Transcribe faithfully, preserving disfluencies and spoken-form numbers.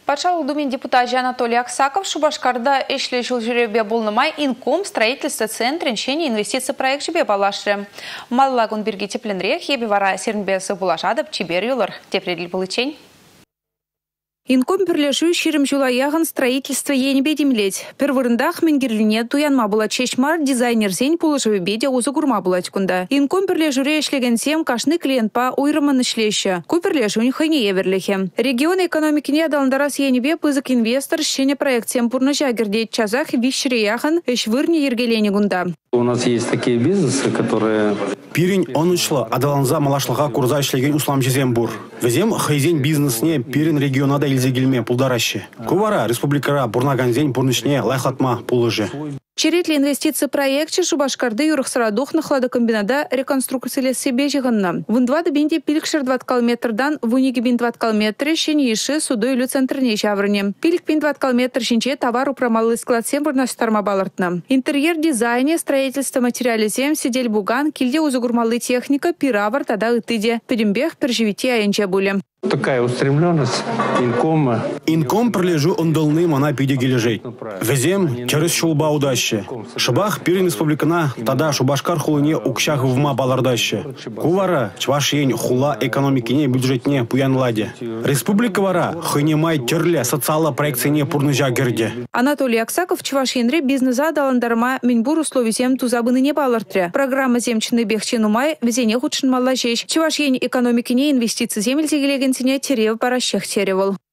Патшалық думен депутаты Анатолий Аксаков Шубашкарда эшле жыл жүребе болнымай инком строительство центрин шене инвестиция проект жібе балашы. Маллагун бірге тепленрек ебе вара серінбесі булашадып чебер юлар. Тепреділ бұлычень. Инком перлежу ширим жула яғын строительство енебе демлеть. Первырындах менгерлине туянма була чешмар дизайнер зень пулышывы беде узы гурма була тікунда. Инком перлежуре эшлеген сем кашны клиентпа уйрымын ішлеші. Ку перлежу хайне еверлихе. Регион экономикине адаландарас енебе пызык инвестор шене проект сем пурны жагердет чазах вишшире яғын эш вырне ергелени гунда. У нас есть такие бизнесы, которые... Пирень он учлы, адаланза малашлыға курза ішлеген услам жезем бур. Везем хайзен бизнесне пирень регионада илзегілме пулдарашы. Кувара республикара бурнаганзен бурнышне лайхатма пулыжы. Черетли инвестиции проекте Шубашкарды юрықсырадух на хладокомбинада реконструкцияле себе жиганна. Вундвады бенде пилікшір двадцать километрдан вуниги бин двадцать километры шені еші суду үлі центрне жаврыне. Пилік бин двадцать километр шинче товар упрамалы склад сем бурнастарма балартна. Интерьер дизайне, строительство материале зем, сидель буган, килде узугурмалы техника, пиравар тада ытыде. Педембех переживите аянче буле. Такая устремленность инкома. Инком пролежу ондолны мана пидеги лежей. Везем через шулба удаще. Шабах пирин республикана тада Шубашкар хулыне укшах вма балардаще. Кувара чвашень хула экономикине бюджетне пуянладе. Республика вара хынемай терле социала проекцине пурныжа герде. Анатолий Аксаков чвашенре бизнеса даландарма минбур условисем тузабыны не балартре. Программа земчины бехченумай везене худшин малажеш. Чвашень экономикине инвестиции земель зегелеген терев паращех теревал.